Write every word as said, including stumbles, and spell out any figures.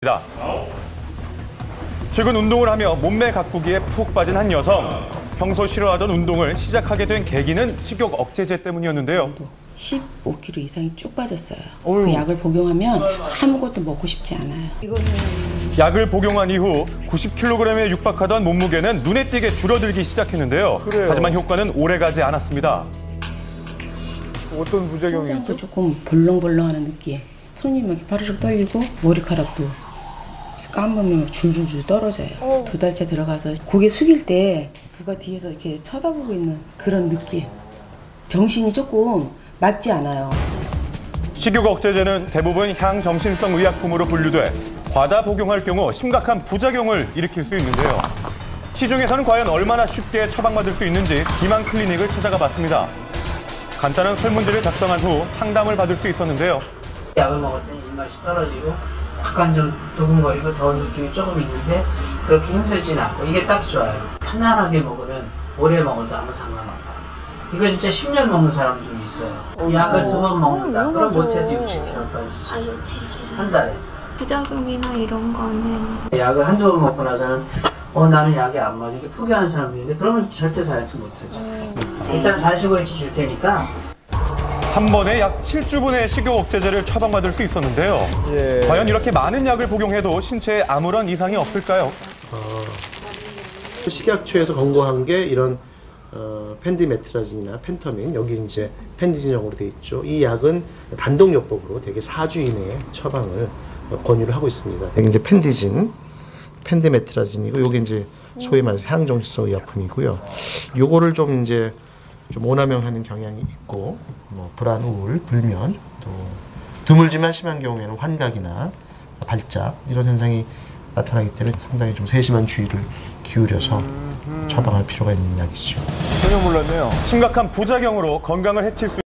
최근 운동을 하며 몸매 가꾸기에 푹 빠진 한 여성. 평소 싫어하던 운동을 시작하게 된 계기는 식욕 억제제 때문이었는데요. 십오 킬로그램 이상이 쭉 빠졌어요. 어휴. 그 약을 복용하면 아무것도 먹고 싶지 않아요. 이거는... 약을 복용한 이후 구십 킬로그램에 육박하던 몸무게는 눈에 띄게 줄어들기 시작했는데요. 그래요. 하지만 효과는 오래가지 않았습니다. 어떤 부작용이 있죠? 심장도 조금 벌렁벌렁하는 느낌. 손이 막 이렇게 바르륵 떨리고 머리카락도 까먹으면 줄줄줄 떨어져요. 어. 두 달째 들어가서 고개 숙일 때 누가 뒤에서 이렇게 쳐다보고 있는 그런 느낌. 정신이 조금 맑지 않아요. 식욕 억제제는 대부분 향정신성 의약품으로 분류돼 과다 복용할 경우 심각한 부작용을 일으킬 수 있는데요. 시중에서는 과연 얼마나 쉽게 처방받을 수 있는지 비만 클리닉을 찾아가 봤습니다. 간단한 설문지를 작성한 후 상담을 받을 수 있었는데요. 약을 먹었더니 입맛이 떨어지고 약간 좀 두근거리고 더운 느낌이 조금 있는데 그렇게 힘들진 않고 이게 딱 좋아요. 편안하게 먹으면 오래 먹어도 아무 상관없어요. 이거 진짜 십 년 먹는 사람도 있어요. 약을 두 번 먹는다. 그럼 못해도 육십 킬로그램 빠지지. 한 달에. 부작용이나 이런 거는? 약을 한두 번 먹고 나서는 어 나는 약이 안 맞아. 이렇게 포기하는 사람도 있는데 그러면 절대 다이어트 못하죠. 음. 일단 사십오일치 줄 테니까. 한 번에 약 칠 주분의 식욕 억제제를 처방받을 수 있었는데요. 예. 과연 이렇게 많은 약을 복용해도 신체에 아무런 이상이 없을까요? 어, 식약처에서 권고한 게 이런 어, 펜디메트라진이나 펜터민, 여기 이제 펜디진형으로 돼 있죠. 이 약은 단독요법으로 대개 사 주 이내에 처방을 권유를 하고 있습니다. 이게 이제 펜디진, 펜디메트라진이고, 요게 이제 소위 말해서 향정신성 의약품이고요. 요거를 좀 이제 좀 오남용하는 경향이 있고, 뭐 불안, 우울, 불면, 또 드물지만 심한 경우에는 환각이나 발작 이런 현상이 나타나기 때문에 상당히 좀 세심한 주의를 기울여서 처방할 필요가 있는 약이죠. 전혀 몰랐네요. 심각한 부작용으로 건강을 해칠 수